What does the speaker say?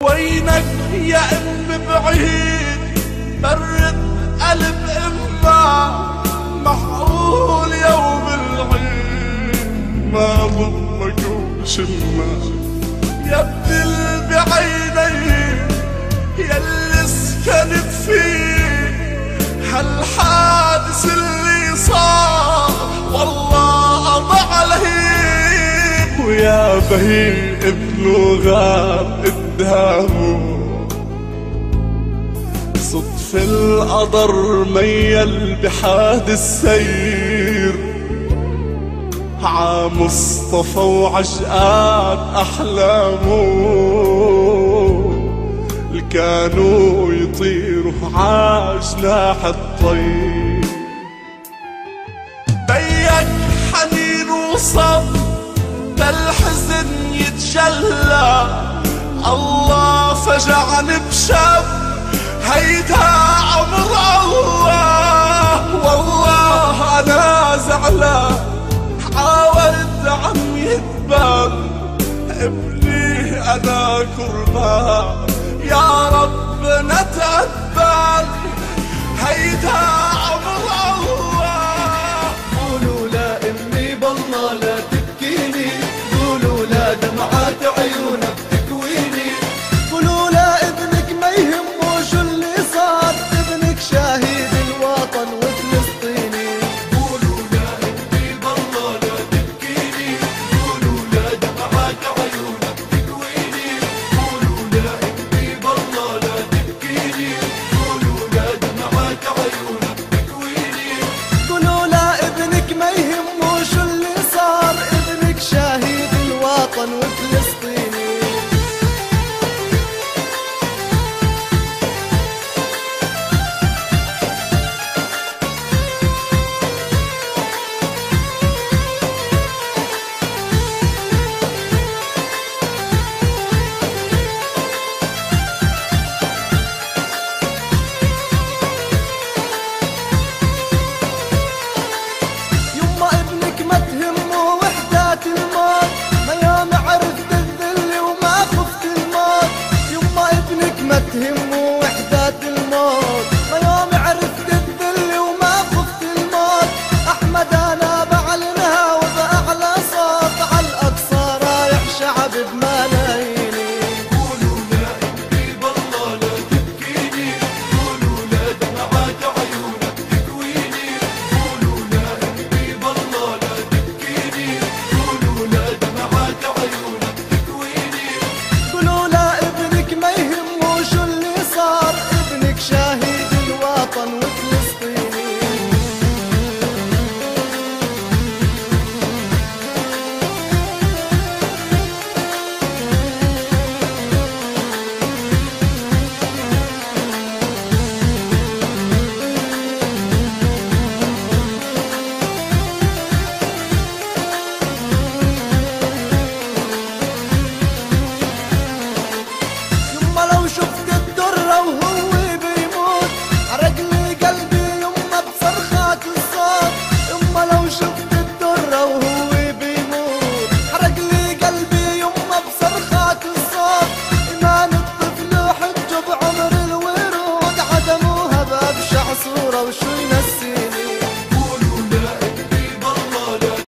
وينك يا ام بعيد برد قلب امه، معقول يوم العيد ما ضمك وشمه يا ابن بعيني ياللي سكنت فيه هالحادث اللي صار والله قضى عليه، ويا بهي ابنه غاب قدامه صدف القدر ميل بحادث سير ع مصطفى وعشقات أحلامه اللي كانوا يطيروا ع جناح الطير. بيك حنين وصب بالحزن يتجلى، الله فجعني بشب هيدا عمر الله، والله أنا زعلان حاولت عم يتبان ابني أنا كربان، يا رب نتقبل هيدا عمر الله. قولوا لا امي بالله لا تبكيني، قولوا لا دمعات عيوني